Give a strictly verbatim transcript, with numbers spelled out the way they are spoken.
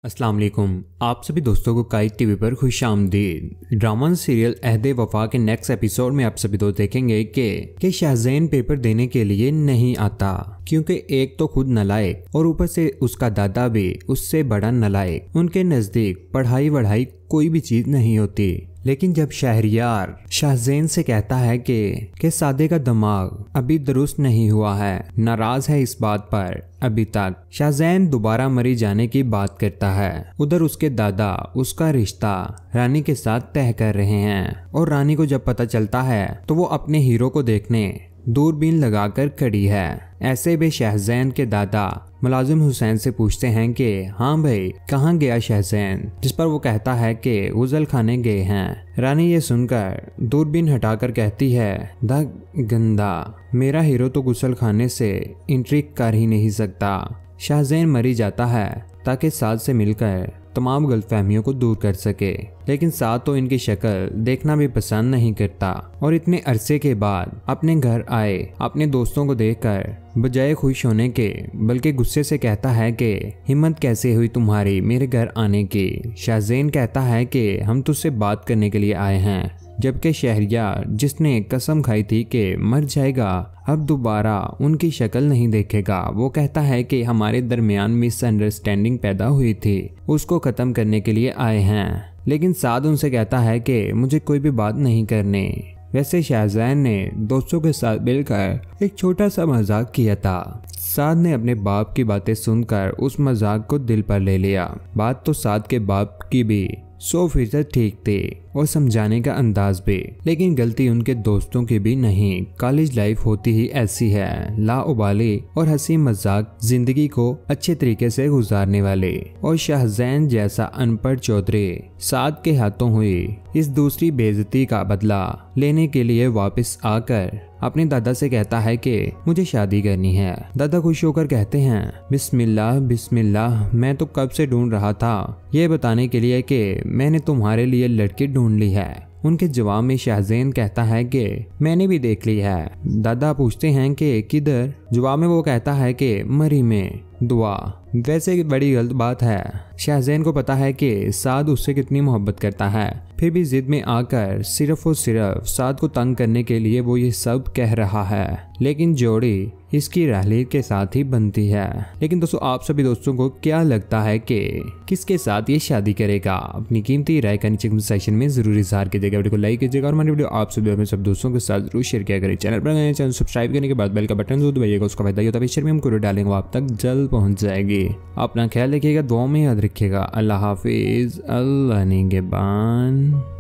अस्सलाम वालेकुम। आप सभी दोस्तों को काइट टीवी पर खुश आमदीद। ड्रामा सीरियल अहदे वफा के नेक्स्ट एपिसोड में आप सभी दोस्त देखेंगे कि कि शाहजैन पेपर देने के लिए नहीं आता, क्योंकि एक तो खुद नलायक और ऊपर से उसका दादा भी उससे बड़ा नलायक। उनके नजदीक पढ़ाई वढ़ाई कोई भी चीज नहीं होती। लेकिन जब शहरियार शाहजैन से कहता है कि कि सादे का दिमाग अभी दुरुस्त नहीं हुआ है, नाराज है इस बात पर अभी तक, शाहजैन दोबारा मरी जाने की बात करता है। उधर उसके दादा उसका रिश्ता रानी के साथ तय कर रहे हैं और रानी को जब पता चलता है तो वो अपने हीरो को देखने दूरबीन लगाकर खड़ी है। ऐसे में शाहजैन के दादा मुलाजिम हुसैन से पूछते हैं कि हाँ भाई कहाँ गया शाहजैन, जिस पर वो कहता है कि गुसल खाने गए हैं। रानी ये सुनकर दूरबीन हटाकर कहती है, द गंदा, मेरा हीरो तो गुसल खाने से एंट्री कर ही नहीं सकता। शाहजैन मरी जाता है ताकि साद से मिलकर तमाम गलतफहमियों को दूर कर सके, लेकिन साद तो इनकी शक्ल देखना भी पसंद नहीं करता और इतने अरसे के बाद अपने घर आए अपने दोस्तों को देखकर बजाय खुश होने के बल्कि गुस्से से कहता है कि हिम्मत कैसे हुई तुम्हारी मेरे घर आने की। शाहजैन कहता है कि हम तुझसे बात करने के लिए आए हैं, जबकि शहरियार जिसने कसम खाई थी कि मर जाएगा अब दोबारा उनकी शक्ल नहीं देखेगा, वो कहता है कि हमारे दरमियान मिसअंडरस्टैंडिंग पैदा हुई थी, उसको खत्म करने के लिए आए हैं। लेकिन साद उनसे कहता है कि मुझे कोई भी बात नहीं करनी। वैसे शाहजैन ने दोस्तों के साथ मिलकर एक छोटा सा मजाक किया था। साद ने अपने बाप की बातें सुनकर उस मजाक को दिल पर ले लिया। बात तो साद के बाप की भी सौ फीसद ठीक थी और समझाने का अंदाज भी, लेकिन गलती उनके दोस्तों की भी नहीं। कॉलेज लाइफ होती ही ऐसी है, लाउबाली और हंसी मजाक जिंदगी को अच्छे तरीके से गुजारने वाले। और शाहजैन जैसा अनपढ़ चौधरी साद के हाथों हुई इस दूसरी बेइज्जती का बदला लेने के लिए वापस आकर अपने दादा से कहता है कि मुझे शादी करनी है। दादा खुश होकर कहते हैं, बिस्मिल्लाह बिस्मिल्लाह, मैं तो कब से ढूंढ रहा था ये बताने के लिए कि मैंने तुम्हारे लिए लड़की ढूंढ ली है। उनके जवाब में शाहजैन कहता है कि मैंने भी देख ली है। दादा पूछते हैं कि किधर? जवाब में वो कहता है कि मरी में दुआ। वैसे बड़ी गलत बात है। शाहजैन को पता है कि साद उससे कितनी मोहब्बत करता है, फिर भी जिद में आकर सिर्फ और सिर्फ साद को तंग करने के लिए वो ये सब कह रहा है। लेकिन जोड़ी इसकी रहलीर के साथ ही बनती है। लेकिन दोस्तों आप सभी दोस्तों को क्या लगता है कि किसके साथ ये शादी करेगा? अपनी कीमती राय का नीचे सेक्शन में जरूर इजहार कीजिएगा। वीडियो को लाइक कीजिएगा और हमारी वीडियो आप सभी अपने सब दोस्तों के साथ जरूर शेयर किया करें। चैनल पर नए चैनल सब्सक्राइब करने के बाद बेल का बटन जरूर दबाइएगा, उसका फायदा ये होता है शेयर में हम वीडियो डालेंगे वो आप तक जल्द पहुंच जाएगी। अपना ख्याल रखिएगा, दुआ में याद रखिएगा। अल्लाह हाफिज, अल्लाह निगहबान।